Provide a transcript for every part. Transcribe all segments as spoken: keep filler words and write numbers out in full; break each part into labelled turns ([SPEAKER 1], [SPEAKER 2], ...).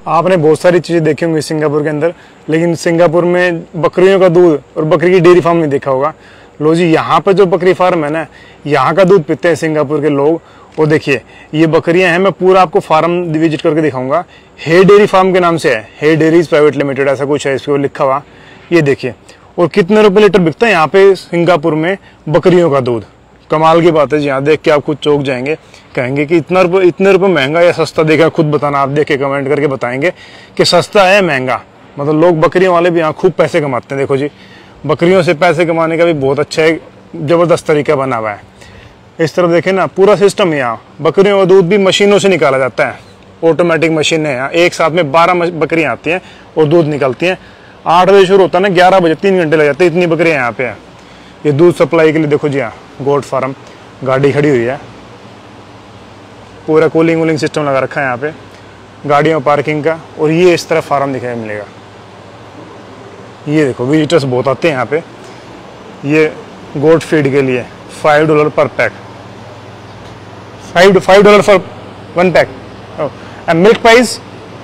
[SPEAKER 1] आपने बहुत सारी चीज़ें देखी होंगी सिंगापुर के अंदर, लेकिन सिंगापुर में बकरियों का दूध और बकरी की डेयरी फार्म नहीं देखा होगा। लो जी, यहाँ पर जो बकरी फार्म है ना, यहाँ का दूध पीते हैं सिंगापुर के लोग। और देखिए ये बकरियां हैं, मैं पूरा आपको फार्म विजिट करके दिखाऊंगा। हे डेयरी फार्म के नाम से है, हे डेयरीज प्राइवेट लिमिटेड ऐसा कुछ है इसके लिखा हुआ। ये देखिए, और कितने रुपए लीटर बिकता है यहाँ पे सिंगापुर में बकरियों का दूध। कमाल की बात है जी, यहाँ देख के आप खुद चौंक जाएंगे, कहेंगे कि इतना रुपये इतने रुपए महंगा या सस्ता। देखा खुद बताना, आप देख के कमेंट करके बताएंगे कि सस्ता है महंगा। मतलब लोग बकरियों वाले भी यहाँ खूब पैसे कमाते हैं। देखो जी, बकरियों से पैसे कमाने का भी बहुत अच्छा है, ज़बरदस्त तरीका बना हुआ है। इस तरफ देखें ना, पूरा सिस्टम है यहाँ। बकरियों का दूध भी मशीनों से निकाला जाता है, ऑटोमेटिक मशीन है यहाँ। एक साथ में बारह बकरियाँ आती हैं और दूध निकलती हैं। आठ बजे शुरू होता है ना, ग्यारह बजे तीन घंटे लग जाते हैं, इतनी बकरियाँ यहाँ पे हैं। ये दूध सप्लाई के लिए देखो जी, यहाँ गोट फार्म गाड़ी खड़ी हुई है, पूरा कूलिंग वूलिंग सिस्टम लगा रखा है यहाँ पे, गाड़ियों पार्किंग का। और ये इस तरफ फार्म दिखाई मिलेगा। ये देखो विजिटर्स बहुत आते हैं यहाँ पे। ये गोट फीड के लिए फाइव डॉलर पर pack, five five dollar for one pack. And milk price,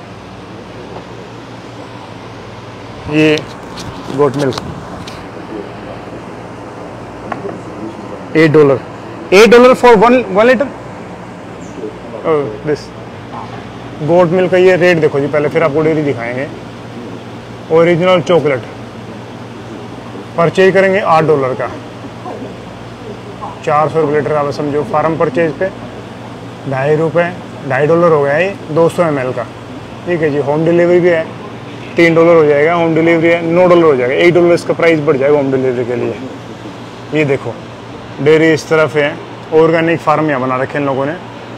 [SPEAKER 1] ये goat milk eight dollar eight dollar for one one litre. This goat milk का ये रेट देखो जी पहले, फिर आपको डेयरी दिखाएंगे। ओरिजिनल चॉकलेट परचेज करेंगे आठ डॉलर का, चार सौ रुपये लीटर। आप समझो फार्म परचेज पे ढाई रुपये ढाई डॉलर हो गया ये दो सौ एम एल का। ठीक है जी, होम डिलीवरी भी है, तीन डॉलर हो जाएगा। होम डिलीवरी है नौ डॉलर हो जाएगा, एक डॉलर इसका प्राइस बढ़ जाएगा होम डिलीवरी के लिए। ये देखो डेयरी इस तरफ है, ऑर्गेनिक फार्म यहाँ बना रखे हैं इन लोगों ने।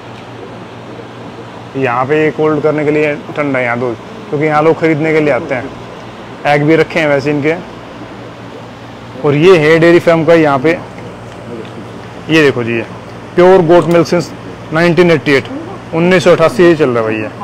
[SPEAKER 1] यहाँ पे ये कोल्ड करने के लिए ठंडा है यहाँ दूध, क्योंकि यहाँ लोग खरीदने के लिए आते हैं। एग भी रखे हैं वैसे इनके। और ये है डेयरी फार्म का यहाँ पे, ये देखो जी, ये pure goat milk since nineteen eighty eight, उन्नीस सौ अठासी से चल रहा है भैया।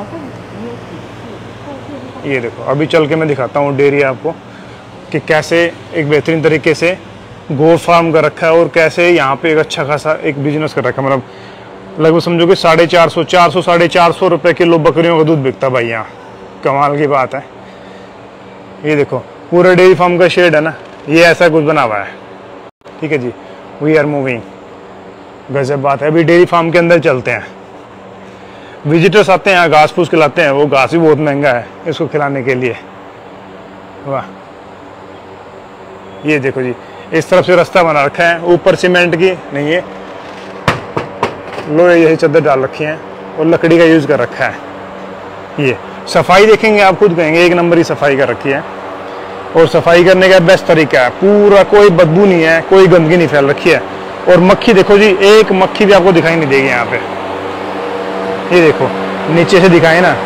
[SPEAKER 1] ये देखो अभी चल के मैं दिखाता हूँ डेयरी आपको कि कैसे एक बेहतरीन तरीके से गोट फार्म का रखा है और कैसे यहाँ पे एक अच्छा खासा एक बिजनेस कर रखा है। मतलब लगभग समझो कि साढ़े चार सौ चार सौ साढ़े चार सौ रुपये किलो बकरियों का दूध बिकता भाई यहाँ। कमाल की बात है। ये देखो पूरा डेयरी फार्म का शेड है ना, ये ऐसा कुछ बना हुआ है। ठीक है जी, वी आर मूविंग। गजब बात है। अभी डेयरी फार्म के अंदर चलते हैं। विजिटर्स आते हैं यहाँ, घास फूस खिलाते हैं। वो घास भी बहुत महंगा है इसको खिलाने के लिए। वाह, ये देखो जी, इस तरफ से रास्ता बना रखा है, ऊपर सीमेंट की नहीं है, लोहे यही चादर डाल रखी है और लकड़ी का यूज कर रखा है। ये सफाई देखेंगे आप खुद कहेंगे एक नंबर ही सफाई कर रखी है। और सफाई करने का बेस्ट तरीका है, पूरा कोई बदबू नहीं है, कोई गंदगी नहीं फैल रखी है। और मक्खी देखो जी, एक मक्खी भी आपको दिखाई नहीं देगी यहाँ पे। ये देखो नीचे से दिखाए ना,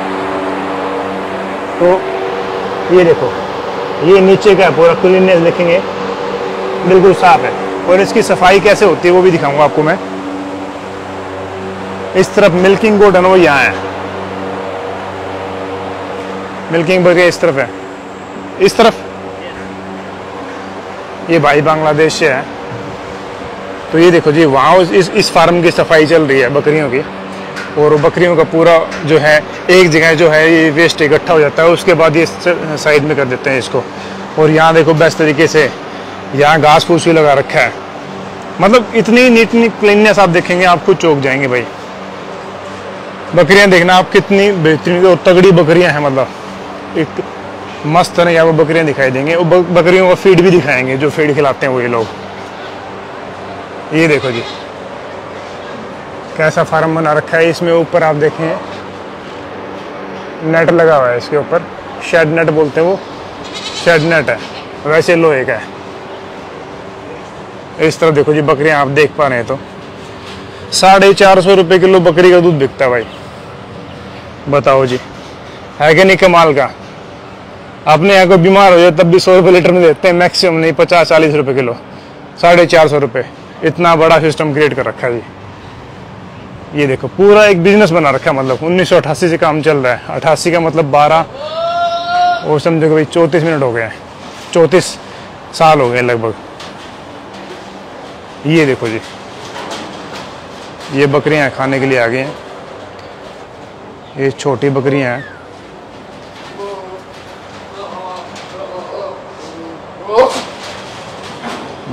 [SPEAKER 1] तो ये देखो ये नीचे का है, पूरा क्लीननेस देखेंगे बिल्कुल साफ है। और इसकी सफाई कैसे होती है वो भी दिखाऊंगा आपको मैं। इस तरफ मिल्किंग गोट है ना, वो यहाँ है। मिल्किंग बकरियां इस तरफ है, इस तरफ ये भाई बांग्लादेश से है। तो ये देखो जी, वहाँ इस इस फार्म की सफाई चल रही है बकरियों की। और बकरियों का पूरा जो है एक जगह जो है ये वेस्ट इकट्ठा हो जाता है, उसके बाद ये साइड में कर देते हैं इसको। और यहाँ देखो बेस्ट तरीके से यहाँ घास फूस भी लगा रखा है। मतलब इतनी नीट नीट क्लीननेस आप देखेंगे आप खुद चौंक जाएंगे भाई। बकरियां देखना आप कितनी बेहतरीन और तगड़ी बकरियां हैं। मतलब एक मस्त तरह यहाँ पर बकरियां दिखाई देंगे। और बकरियों का फीड भी दिखाएंगे, जो फीड खिलाते हैं वो ये लोग। ये देखो जी कैसा फार्म बना रखा है। इसमें ऊपर आप देखें नेट लगा हुआ है, इसके ऊपर शेड नेट बोलते हैं, वो शेड नेट है, वैसे लोहे का है। इस तरह देखो जी बकरियां आप देख पा रहे हैं, तो साढ़े चार सौ रुपये किलो बकरी का दूध बिकता है भाई। बताओ जी, है कि नहीं कमाल का। अपने यहाँ कोई बीमार हो जाए तब भी सौ रुपये लीटर में देते हैं, मैक्सिमम नहीं पचास चालीस रुपये किलो, साढ़े चार सौ रुपये। इतना बड़ा सिस्टम क्रिएट कर रखा है जी। ये देखो पूरा एक बिजनेस बना रखा है। मतलब उन्नीस सौ अठासी से काम चल रहा है। अठासी का मतलब बारह और समझो कि भाई चौंतीस मिनट हो गए हैं, चौंतीस साल हो गए लगभग। ये देखो जी, ये बकरियां खाने के लिए आ गई हैं। ये छोटी बकरियां हैं,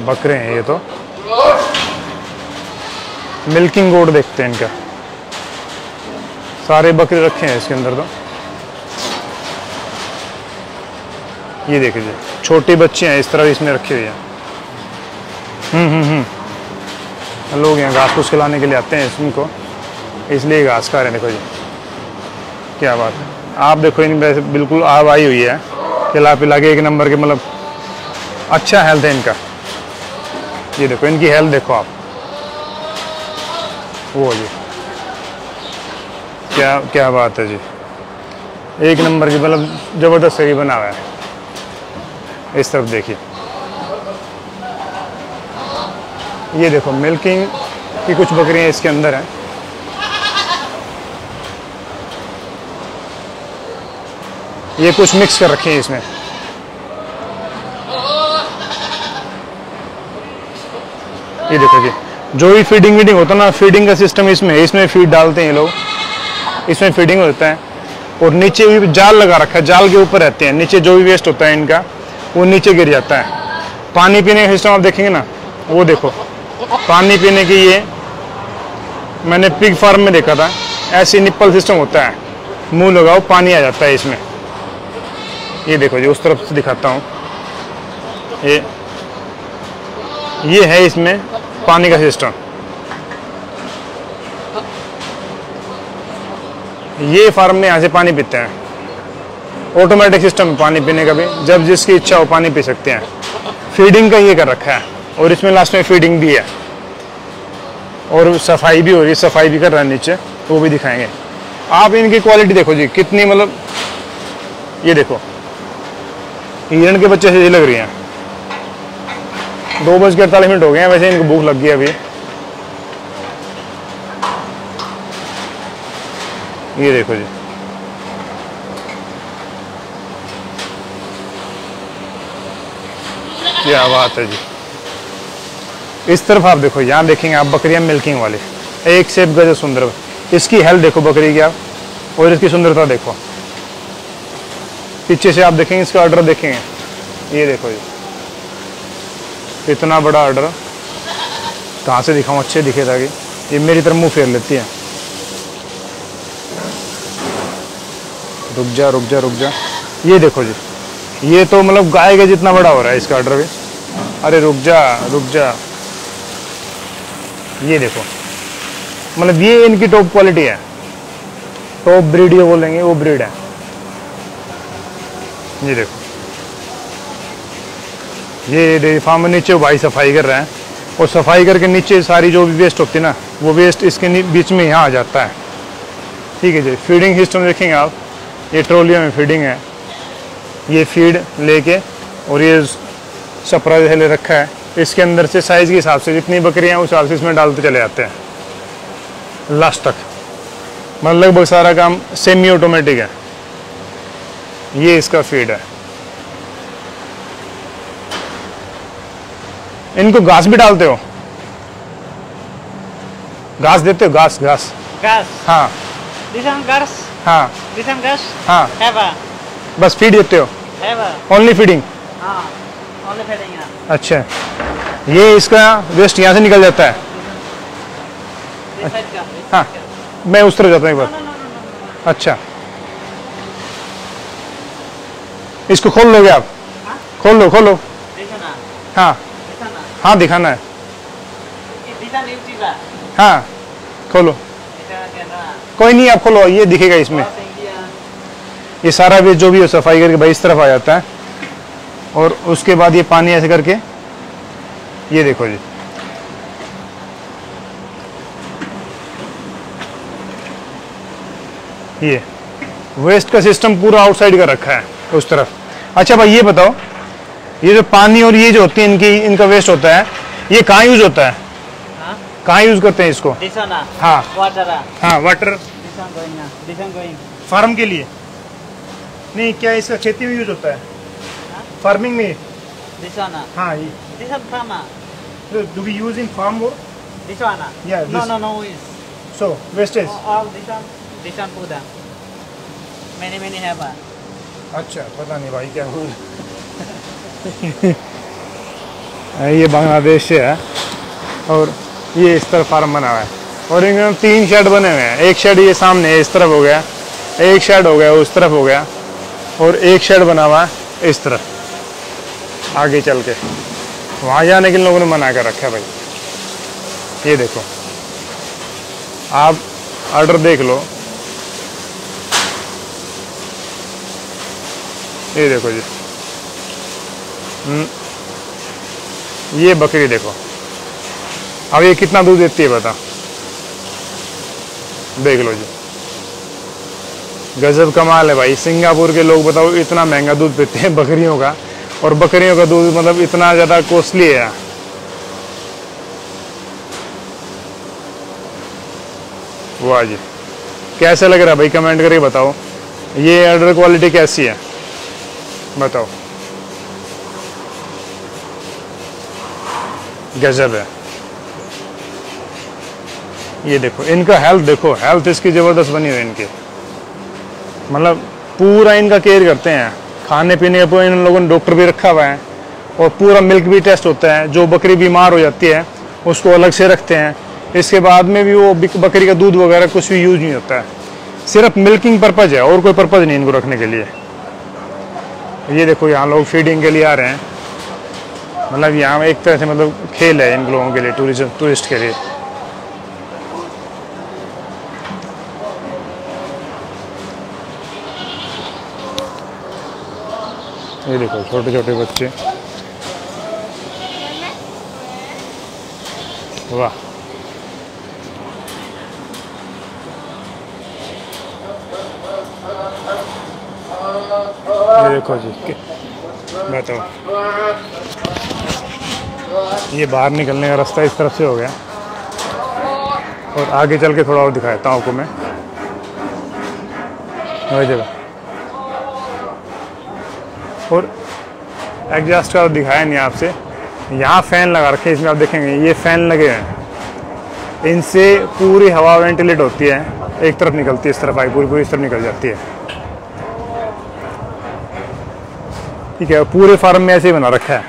[SPEAKER 1] बकरे हैं ये तो। मिल्किंग गोट देखते हैं इनका, सारे बकरे रखे हैं इसके अंदर तो। ये देखिए छोटे बच्चे हैं इस तरह इसमें रखे हुए हैं। हम्म हम्म हम्म लोग यहाँ घास फूस खिलाने के लिए आते हैं इनको, इसलिए घास खा रहे हैं। देखो जी क्या बात है। आप देखो इनमें बिल्कुल आब आई हुई है, खिला पिला के एक नंबर के, मतलब अच्छा हेल्थ है इनका। ये देखो इनकी हेल्थ देखो आप, वो जी क्या क्या बात है जी, एक नंबर की, मतलब ज़बरदस्त शरीर बना हुआ है। इस तरफ देखिए, ये देखो मिल्किंग की कुछ बकरियां इसके अंदर हैं। ये कुछ मिक्स कर रखे हैं इसमें। ये देखो जी, जो भी फीडिंग वीडिंग होता है ना, फीडिंग का सिस्टम इसमें है। इसमें फीड डालते हैं ये लोग, इसमें फीडिंग होता है। और नीचे भी जाल लगा रखा है, जाल के ऊपर रहते हैं। नीचे जो भी वेस्ट होता है इनका वो नीचे गिर जाता है। पानी पीने का सिस्टम आप देखेंगे ना, वो देखो पानी पीने की, ये मैंने पिग फार्म में देखा था, ऐसी निप्पल सिस्टम होता है, मुंह लगाओ पानी आ जाता है इसमें। ये देखो जी, उस तरफ से दिखाता हूँ। ये ये है इसमें पानी का सिस्टम। ये फार्म में यहाँ से पानी पीते हैं, ऑटोमेटिक सिस्टम पानी पीने का भी, जब जिसकी इच्छा हो पानी पी सकते हैं। फीडिंग का ये कर रखा है, और इसमें लास्ट में फीडिंग भी है, और सफाई भी हो रही है, सफाई भी कर रहा है नीचे, वो भी दिखाएंगे। आप इनकी क्वालिटी देखो जी कितनी, मतलब ये देखो हिरण के बच्चे से लग रही हैं। दो बज के अड़तालीस मिनट हो गए हैं, वैसे इनको भूख लग गई अभी। ये देखो जी, क्या बात है जी। इस तरफ आप देखो, यहाँ देखेंगे आप बकरियां मिल्किंग वाली, एक से एक गजब सुंदर। इसकी हेल्थ देखो बकरी की आप, और इसकी सुंदरता देखो। पीछे से आप देखेंगे इसका ऑर्डर देखेंगे, ये देखो जी इतना बड़ा ऑर्डर। कहाँ से दिखाऊं अच्छे दिखे ताकि, ये मेरी तरफ मुंह फेर लेती है। रुक जा रुक जा रुक जा। ये देखो जी, ये तो मतलब गाय के जितना बड़ा हो रहा है इसका ऑर्डर भी। अरे रुक जा रुक जा। ये देखो, मतलब ये इनकी टॉप क्वालिटी है, टॉप ब्रीड ये बोलेंगे, वो ब्रीड है। ये देखो, ये डेयरी फार्म में नीचे भाई सफाई कर रहे हैं, और सफाई करके नीचे सारी जो भी वेस्ट होती है ना, वो वेस्ट इसके बीच में यहाँ आ जाता है। ठीक है जी। फीडिंग सिस्टम देखेंगे आप, ये ट्रोलियो में फीडिंग है। ये फीड लेके, और ये सपरा जैसे ले रखा है, इसके अंदर से साइज़ के हिसाब से जितनी बकरियाँ हैं उस हिसाब से इसमें डालते चले जाते हैं लास्ट तक। मतलब लगभग सारा काम सेमी ऑटोमेटिक है। ये इसका फीड है। इनको घास भी डालते हो? घास देते हो? घास घास
[SPEAKER 2] Gas.
[SPEAKER 1] हाँ
[SPEAKER 2] This one gas.
[SPEAKER 1] हाँ
[SPEAKER 2] This one gas.
[SPEAKER 1] हाँ,
[SPEAKER 2] Have a.
[SPEAKER 1] बस फीड देते हो?
[SPEAKER 2] Have a.
[SPEAKER 1] Only feeding?
[SPEAKER 2] हाँ. Only feeding है.
[SPEAKER 1] अच्छा, ये इसका वेस्ट यहाँ से निकल जाता है?
[SPEAKER 2] This side का. this
[SPEAKER 1] हाँ,
[SPEAKER 2] side का.
[SPEAKER 1] मैं उस तरफ जाता हूँ एक
[SPEAKER 2] No
[SPEAKER 1] बार।
[SPEAKER 2] no no no no no.
[SPEAKER 1] अच्छा, इसको खोल लोगे आप?
[SPEAKER 2] हाँ?
[SPEAKER 1] खोल लो खोलो।
[SPEAKER 2] This one ना.
[SPEAKER 1] हाँ
[SPEAKER 2] This one ना.
[SPEAKER 1] हाँ, दिखाना है।
[SPEAKER 2] This one YouTube है.
[SPEAKER 1] हाँ खोलो।
[SPEAKER 2] This one क्या ना.
[SPEAKER 1] कोई नहीं, आप खोलो, ये दिखेगा इसमें।
[SPEAKER 2] South India.
[SPEAKER 1] ये सारा वेस्ट जो भी हो सफाई करके भाई इस तरफ आ जाता है, और उसके बाद ये पानी ऐसे करके, ये देखो जी, ये वेस्ट का सिस्टम पूरा आउटसाइड का रखा है उस तरफ। अच्छा भाई ये बताओ, ये जो पानी और ये जो होती है इनकी, इनका वेस्ट होता है, ये कहाँ यूज होता है?
[SPEAKER 2] हाँ?
[SPEAKER 1] कहाँ यूज करते हैं इसको?
[SPEAKER 2] This one ना.
[SPEAKER 1] हाँ
[SPEAKER 2] Water है.
[SPEAKER 1] हाँ, वाटर
[SPEAKER 2] This one going ना. This one going.
[SPEAKER 1] फार्म के लिए नहीं, क्या इसका खेती में यूज होता है?
[SPEAKER 2] हाँ?
[SPEAKER 1] फार्मिंग में?
[SPEAKER 2] This one ना.
[SPEAKER 1] हाँ, ये
[SPEAKER 2] This one farm ना.
[SPEAKER 1] Do we use in farm और
[SPEAKER 2] This one ना.
[SPEAKER 1] Yeah,
[SPEAKER 2] No
[SPEAKER 1] this-
[SPEAKER 2] no no is.
[SPEAKER 1] So wastage?
[SPEAKER 2] All this one. This one food है. Many many have a.
[SPEAKER 1] अच्छा, पता नहीं भाई क्या हुआ। ये बांग्लादेश से है और ये इस तरफ फार्म बना हुआ है और इनमें तीन शेड बने हुए हैं। एक शेड ये सामने इस तरफ हो गया, एक शेड हो गया उस तरफ हो गया और एक शेड बना हुआ है इस तरफ। आगे चल के वहाँ जाने के लिए लोगों ने मना कर रखा है भाई। ये देखो आप ऑर्डर देख लो, ये देखो जी। ये बकरी देखो अब ये कितना दूध देती है बता, देख लो जी। गजब कमाल है भाई। सिंगापुर के लोग बताओ इतना महंगा दूध पीते हैं बकरियों का, और बकरियों का दूध मतलब इतना ज़्यादा कॉस्टली है। वाह जी, कैसे लग रहा है भाई कमेंट करके बताओ। ये ऑर्डर क्वालिटी कैसी है बताओ, गजब है। ये देखो इनका हेल्थ देखो, हेल्थ इसकी ज़बरदस्त बनी हुई है इनकी, मतलब पूरा इनका केयर करते हैं। खाने पीने का इन लोगों ने डॉक्टर भी रखा हुआ है और पूरा मिल्क भी टेस्ट होता है। जो बकरी बीमार हो जाती है उसको अलग से रखते हैं, इसके बाद में भी वो बकरी का दूध वगैरह कुछ भी यूज नहीं होता है, सिर्फ मिल्किंग पर्पज़ है और कोई पर्पज़ नहीं इनको रखने के लिए। ये देखो यहाँ लोग फीडिंग के लिए आ रहे हैं, मतलब यहाँ एक तरह से मतलब खेल है इन लोगों के लिए, टूरिज्म टूरिस्ट के लिए। ये देखो छोटे छोटे बच्चे, वाह। ये देखो जी, बताओ ये बाहर निकलने का रास्ता इस तरफ से हो गया और आगे चल के थोड़ा और दिखाता हूँ आपको मैं। वही जगह और एग्जॉस्ट का दिखाया नहीं आपसे, यहाँ फैन लगा रखे हैं इसमें, आप देखेंगे ये फैन लगे हैं, इनसे पूरी हवा वेंटिलेट होती है, एक तरफ निकलती है इस तरफ आई पूरी पूरी इस तरफ निकल जाती है। ठीक है, पूरे फार्म में ऐसे ही बना रखा है।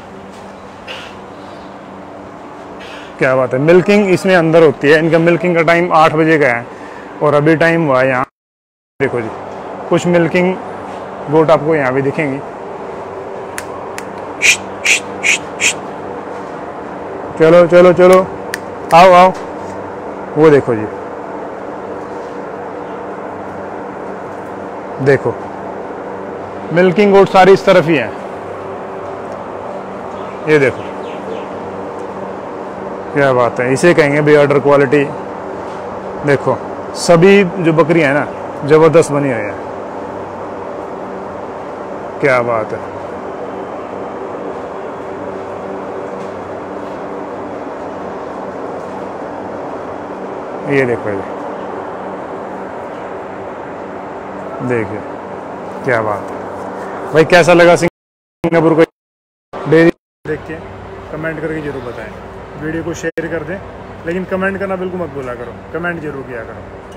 [SPEAKER 1] क्या बात है, मिल्किंग इसमें अंदर होती है। इनका मिल्किंग का टाइम आठ बजे का है और अभी टाइम हुआ है यहाँ, देखो जी कुछ मिल्किंग गोट आपको यहाँ भी दिखेंगी। चलो चलो चलो आओ आओ, वो देखो जी, देखो मिल्किंग गोट सारी इस तरफ ही है। ये देखो क्या बात है, इसे कहेंगे भाई ऑर्डर क्वालिटी। देखो सभी जो बकरियां हैं ना जबरदस्त बनी हुई है, क्या बात है। ये देखो ये देखिए क्या बात है भाई। कैसा लगा सिंगापुर को डेयरी देख के कमेंट करके जरूर बताएं। वीडियो को शेयर कर दें, लेकिन कमेंट करना बिल्कुल मत भूला करो, कमेंट जरूर किया करो।